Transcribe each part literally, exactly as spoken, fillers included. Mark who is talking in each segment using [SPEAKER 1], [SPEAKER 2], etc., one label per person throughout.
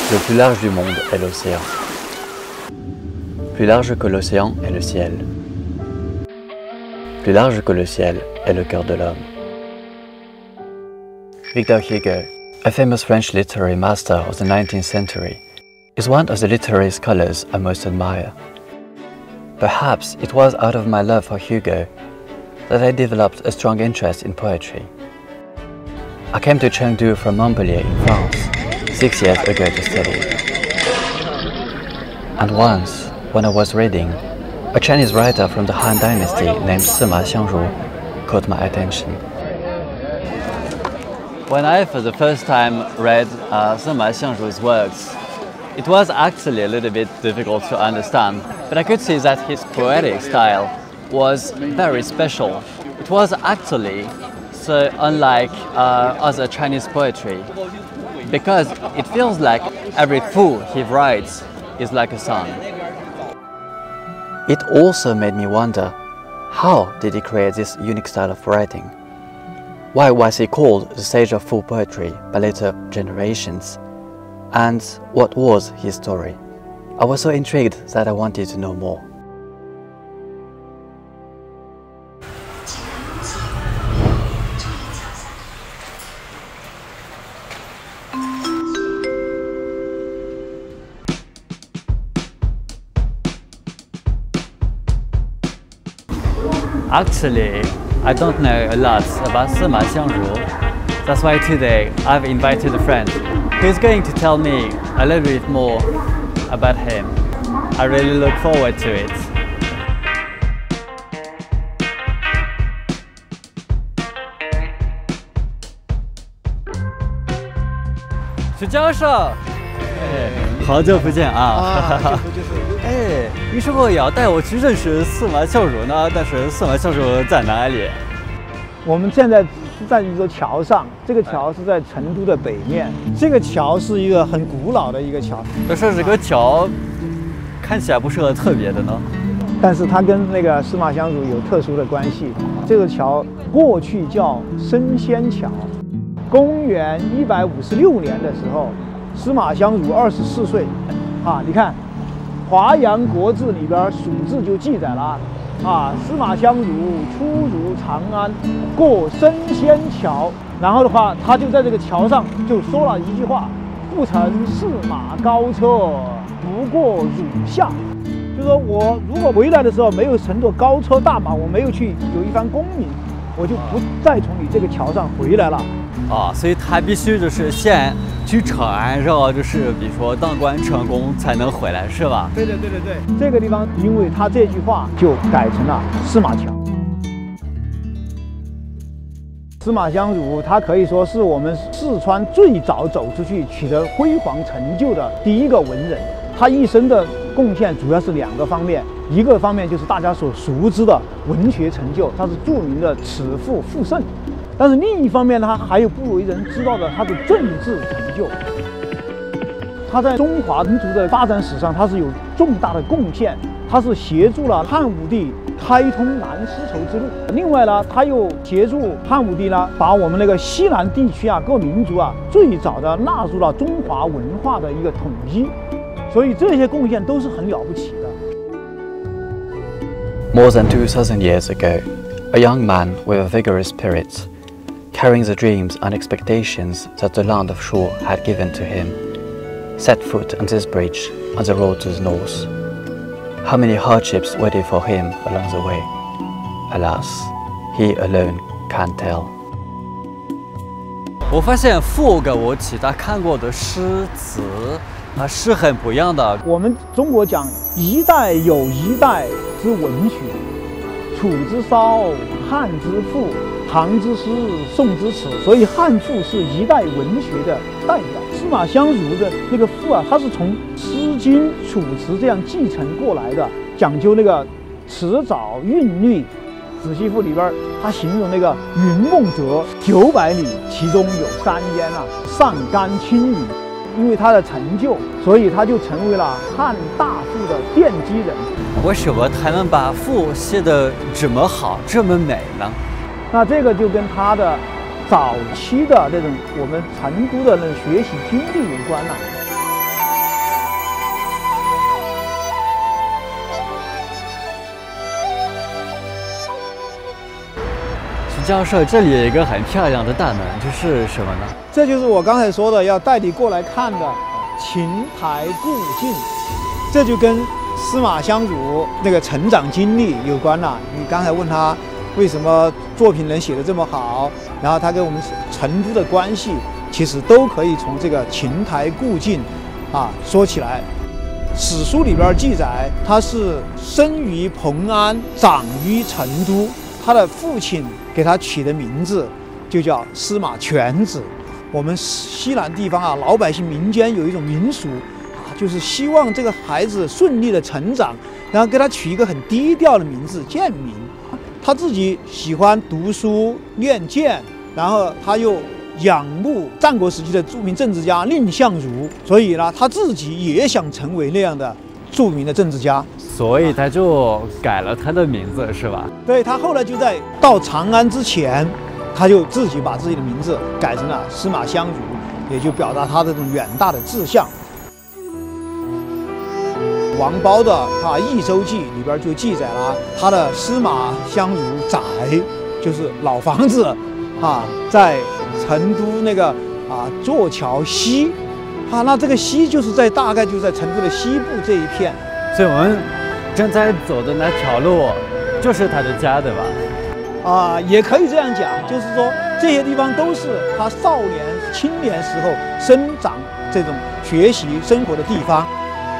[SPEAKER 1] Le plus large du monde est l'océan. Plus large que l'océan est le ciel. Plus large que le ciel est le cœur de l'homme. Victor Hugo, a famous French literary master of the nineteenth century, is one of the literary scholars I most admire. Perhaps it was out of my love for Hugo that I developed a strong interest in poetry. I came to Chengdu from Montpellier in France six years ago to study. And once, when I was reading, a Chinese writer from the Han Dynasty named Sima Xiangru caught my attention. When I for the first time read uh, Sima Xiangru's works, it was actually a little bit difficult to understand, but I could see that his poetic style was very special. It was actually so unlike uh, other Chinese poetry, because it feels like every fu he writes is like a song. It also made me wonder, how did he create this unique style of writing? Why was he called the sage of fu poetry by later generations? And what was his story? I was so intrigued that I wanted to know more. Actually, I don't know a lot about Sima Xiangru. That's why today I've invited a friend who's going to tell me a little bit more about him. I really look forward to it. 徐教授，哎，好久不见啊！啊，哎，你是否也要带我去认识司马相如呢？但是司马相如在哪里？
[SPEAKER 2] 我们现在是在一座桥上，这个桥是在成都的北面。这个桥是一个很古老的一个桥。
[SPEAKER 1] 但是这个桥看起来不是很特别的呢？
[SPEAKER 2] 但是它跟那个司马相如有特殊的关系。这个桥过去叫升仙桥。公元一百五十六年的时候，司马相如二十四岁，啊，你看，《华阳国志》里边蜀志就记载了。 啊，司马相如出入长安，过升仙桥，然后的话，他就在这个桥上就说了一句话：“不乘驷马高车，不过汝下。”就说我如果回来的时候没有乘坐高车大马，我没有去有一番功名，我就不再从你这个桥上回来了。
[SPEAKER 1] 啊，所以他必须就是先去长安，然后就是比如说当官成功才能回来，是吧？
[SPEAKER 2] 对对对对对，这个地方因为他这句话就改成了司马桥。司马相如他可以说是我们四川最早走出去取得辉煌成就的第一个文人。他一生的贡献主要是两个方面，一个方面就是大家所熟知的文学成就，他是著名的尺赋赋圣。 但是另一方面呢，他还有不为人知道的他的政治成就。他在中华民族的发展史上，他是有重大的贡献。他是协助了汉武帝开通南丝绸之路。另外呢，他又协助汉武帝呢，把我们那个西南地区啊各民族啊最早的纳入了中华文化的一个统一。所以这些贡献都是很了不起的。
[SPEAKER 1] More than two thousand years ago, a young man with a vigorous spirit, carrying the dreams and expectations that the land of Shu had given to him, set foot on this bridge on the road to the north. How many hardships waited for him along the way? Alas, he alone can't tell. 我发现赋跟我其他看过的诗词啊是很不一样的。
[SPEAKER 2] 我们中国讲一代有一代之文学，楚之骚，汉之赋。 唐之诗，宋之词，所以汉赋是一代文学的代表。司马相如的那个赋啊，它是从《诗经》《楚辞》这样继承过来的，讲究那个词藻韵律。《子期赋》里边，他形容那个云梦泽九百里，其中有三焉啊，上干青羽。因为他的成就，所以他就成为了汉大赋的奠基人。
[SPEAKER 1] 为什么他能把赋写得这么好，这么美呢？
[SPEAKER 2] 那这个就跟他的早期的那种我们成都的那种学习经历有关了。
[SPEAKER 1] 教授，这里有一个很漂亮的大门，这是什么呢？
[SPEAKER 2] 这就是我刚才说的要带你过来看的琴台故境，这就跟司马相如那个成长经历有关了。你刚才问他为什么作品能写得这么好，然后他跟我们成都的关系，其实都可以从这个琴台故境啊说起来。史书里边记载，他是生于蓬安，长于成都。他的父亲给他取的名字就叫司马全子。我们西南地方啊，老百姓民间有一种民俗啊，就是希望这个孩子顺利的成长，然后给他取一个很低调的名字，剑名。他自己喜欢读书练剑，然后他又仰慕战国时期的著名政治家蔺相如，所以呢，他自己也想成为那样的著名的政治家，
[SPEAKER 1] 所以他就改了他的名字，是吧？
[SPEAKER 2] 对，他后来就在到长安之前，他就自己把自己的名字改成了司马相如，也就表达他这种远大的志向。王褒的啊《益州记》里边就记载了他的司马相如宅，就是老房子啊，在成都那个啊座桥西，啊，那这个西就是在大概就在成都的西部这一片。
[SPEAKER 1] 所以我们正在走的那条路就是他的家，对吧？
[SPEAKER 2] 啊，也可以这样讲，就是说这些地方都是他少年、青年时候生长、这种学习、生活的地方。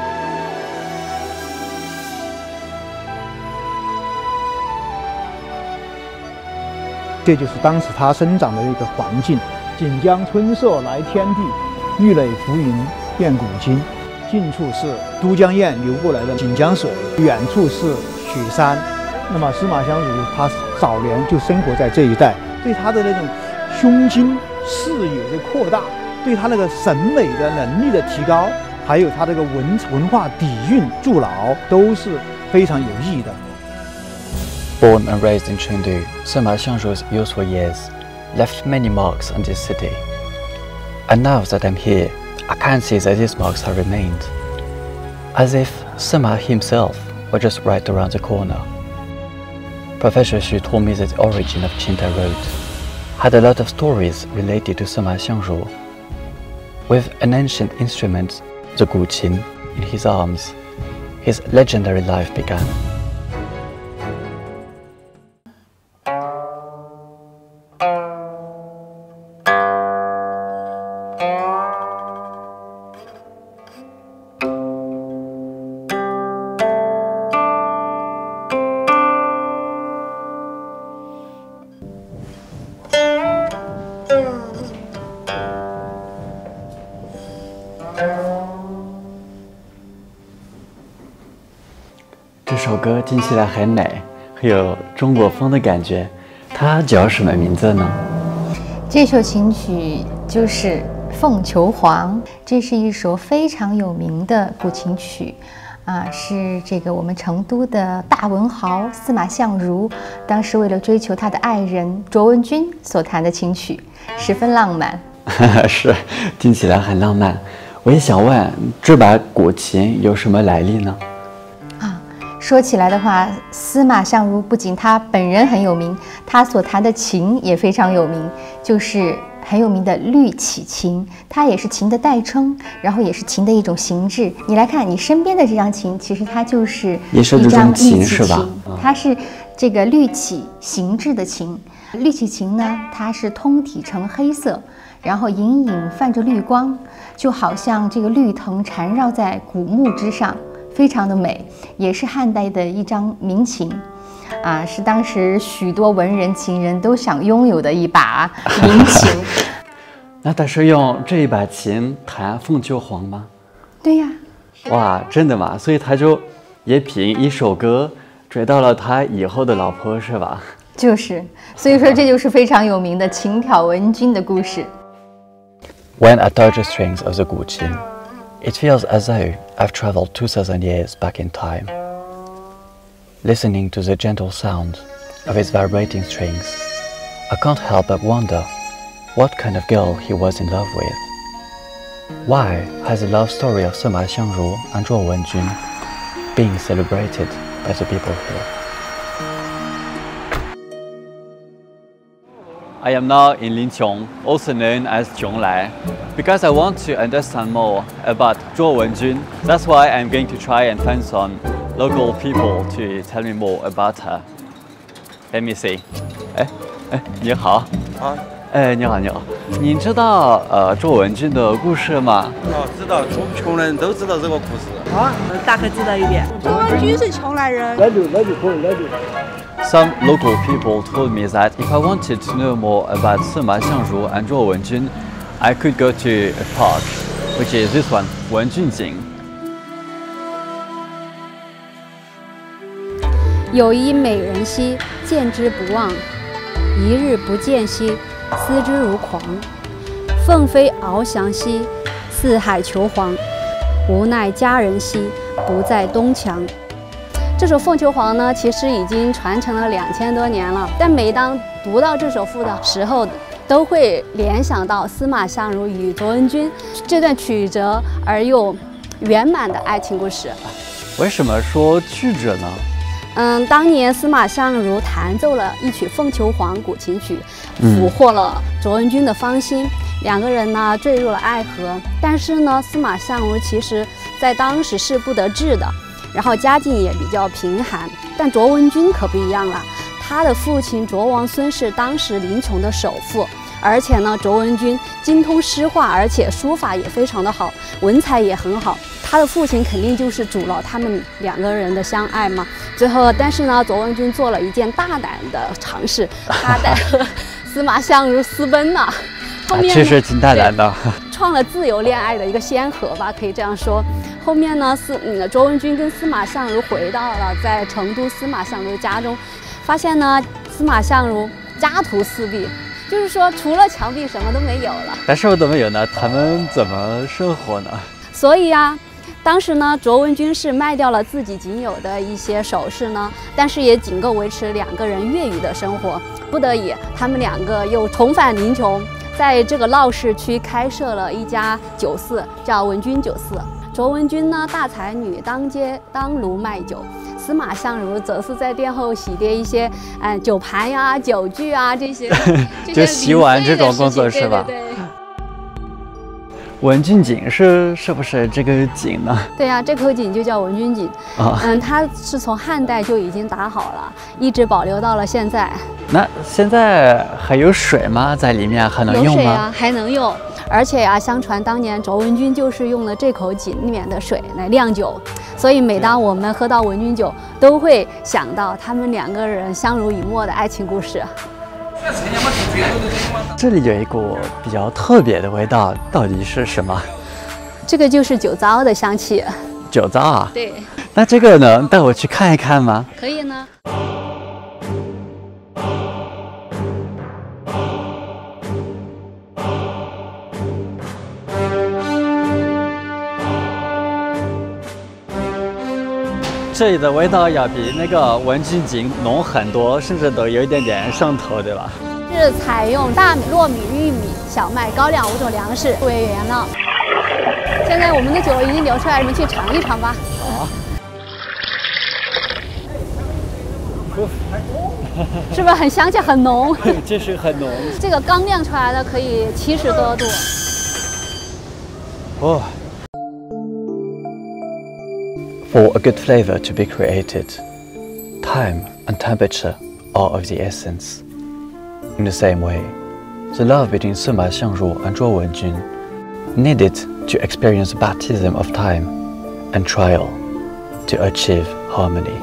[SPEAKER 2] 这就是当时他生长的一个环境。锦江春色来天地，玉垒浮云变古今。近处是都江堰流过来的锦江水，远处是雪山。那么司马相如他早年就生活在这一带，对他的那种胸襟视野的扩大，对他那个审美的能力的提高，还有他这个文文化底蕴筑牢，都是非常有意义的。
[SPEAKER 1] Born and raised in Chengdu, Sima Xiangru's youthful years left many marks on this city. And now that I'm here, I can see that these marks have remained, as if Sima himself were just right around the corner. Professor Xu told me that the origin of Qingdai Road had a lot of stories related to Sima Xiangru. With an ancient instrument, the guqin, in his arms, his legendary life began. 这首歌听起来很美，很有中国风的感觉。它叫什么名字呢？
[SPEAKER 3] 这首琴曲就是《凤求凰》，这是一首非常有名的古琴曲，啊，是这个我们成都的大文豪司马相如，当时为了追求他的爱人卓文君所弹的琴曲，十分浪漫。
[SPEAKER 1] 是，听起来很浪漫。我也想问，这把古琴有什么来历呢？
[SPEAKER 3] 说起来的话，司马相如不仅他本人很有名，他所弹的琴也非常有名，就是很有名的绿绮琴，它也是琴的代称，然后也是琴的一种形制。你来看你身边的这张琴，其实它就是一张绿绮琴，它是这个绿绮形制的琴。绿绮琴呢，它是通体呈黑色，然后隐隐泛着绿光，就好像这个绿藤缠绕在古木之上。非常的美，也是汉代的一张名琴，啊，是当时许多文人琴人都想拥有的一把名琴。
[SPEAKER 1] 那他是用这一把琴弹《凤求凰》吗？
[SPEAKER 3] 对呀。
[SPEAKER 1] 哇，真的吗？所以他就也凭一首歌追到了他以后的老婆，是吧？
[SPEAKER 3] 就是，所以说这就是非常有名的琴挑文君的故事。
[SPEAKER 1] When I touch the strings of the guqin, it feels as though I've traveled two thousand years back in time. Listening to the gentle sound of its vibrating strings, I can't help but wonder what kind of girl he was in love with. Why has the love story of Sima Xiangru and Zhuo Wenjun been celebrated by the people here? I am now in Linqiong, also known as Zhonglai, because I want to understand more about Zhuo Wenjun. That's why I'm going to try and find some local people to tell me more about her. Let me see. 哎哎，你好。
[SPEAKER 4] 啊。
[SPEAKER 1] 哎，你好，你好。您知道呃卓文君的故事吗？
[SPEAKER 4] 哦，知道，穷穷人都知道这个故事。
[SPEAKER 5] 啊，大概知道一点。卓文君是穷来人。
[SPEAKER 2] 来就来就可以，来就。
[SPEAKER 1] Some local people told me that if I wanted to know more about Sima Xiangru and Zhuo Wenjun, I could go to a park, which is this one, Wenjunjing.
[SPEAKER 6] 有一美人兮，见之不忘；一日不见兮，思之如狂。凤飞翱翔兮，四海求凰。无奈佳人兮，不在东墙。这首《凤求凰》呢，其实已经传承了两千多年了。但每当读到这首赋的时候，都会联想到司马相如与卓文君这段曲折而又圆满的爱情故事。
[SPEAKER 1] 为什么说曲折呢？
[SPEAKER 6] 嗯，当年司马相如弹奏了一曲《凤求凰》古琴曲，俘获了卓文君的芳心，两个人呢坠入了爱河。但是呢，司马相如其实在当时是不得志的。然后家境也比较贫寒，但卓文君可不一样了。他的父亲卓王孙是当时临邛的首富，而且呢，卓文君精通诗画，而且书法也非常的好，文采也很好。他的父亲肯定就是阻挠他们两个人的相爱嘛。最后，但是呢，卓文君做了一件大胆的尝试，他带和司马相如私奔了。后面
[SPEAKER 1] 确实挺大胆的。
[SPEAKER 6] 创了自由恋爱的一个先河吧，可以这样说。后面呢，司嗯卓文君跟司马相如回到了在成都司马相如家中，发现呢司马相如家徒四壁，就是说除了墙壁什么都没有了。
[SPEAKER 1] 但是我都没有呢，他们怎么生活呢？
[SPEAKER 6] 所以啊，当时呢卓文君是卖掉了自己仅有的一些首饰呢，但是也仅够维持两个人业余的生活。不得已，他们两个又重返临邛。在这个闹市区开设了一家酒肆，叫文君酒肆。卓文君呢，大才女，当街当炉卖酒；司马相如则是在店后洗涤一些，嗯，酒盘呀、酒具啊这些，
[SPEAKER 1] 就洗碗这种工作是吧？
[SPEAKER 6] 对对对。
[SPEAKER 1] 文君井是是不是这个井呢？
[SPEAKER 6] 对呀、啊，这口井就叫文君井。啊，嗯，它是从汉代就已经打好了，一直保留到了现在。
[SPEAKER 1] 那现在还有水吗？在里面还能用吗？
[SPEAKER 6] 有水啊，还能用。而且啊，相传当年卓文君就是用了这口井里面的水来酿酒，所以每当我们喝到文君酒，都会想到他们两个人相濡以沫的爱情故事。
[SPEAKER 1] 这里有一股比较特别的味道，到底是什么？
[SPEAKER 6] 这个就是酒糟的香气。
[SPEAKER 1] 酒糟啊？
[SPEAKER 6] 对。
[SPEAKER 1] 那这个能带我去看一看吗？
[SPEAKER 6] 可以呢。
[SPEAKER 1] 这里的味道要比那个文君井浓很多，甚至都有一点点上头，对吧？
[SPEAKER 6] 是采用大米、糯米、玉米、小麦、高粱五种粮食为原料。现在我们的酒已经流出来，你们去尝一尝吧。
[SPEAKER 1] 好。
[SPEAKER 6] 是不是很香气很浓？
[SPEAKER 1] 确实很浓。
[SPEAKER 6] 这个刚酿出来的可以七十多度。
[SPEAKER 1] 哦。For a good flavor to be created, time and temperature are of the essence. In the same way, the love between Sima Xiangru and Zhuo Wenjun needed to experience a baptism of time and trial to achieve harmony.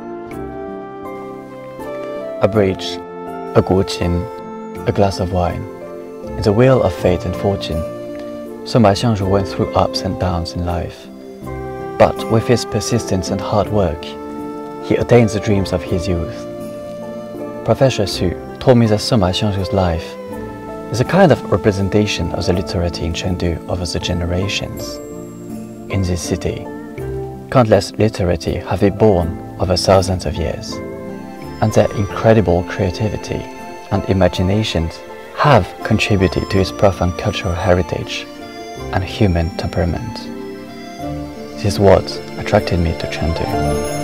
[SPEAKER 1] A bridge, a guqin, a glass of wine, in the wheel of fate and fortune, Sima Xiangru went through ups and downs in life. But with his persistence and hard work, he attained the dreams of his youth. Professor Su told me that Sima Xiangru's life is a kind of representation of the literati in Chengdu over the generations. In this city, countless literati have been born over thousands of years, and their incredible creativity and imaginations have contributed to its profound cultural heritage and human temperament. This is what attracted me to Chengdu.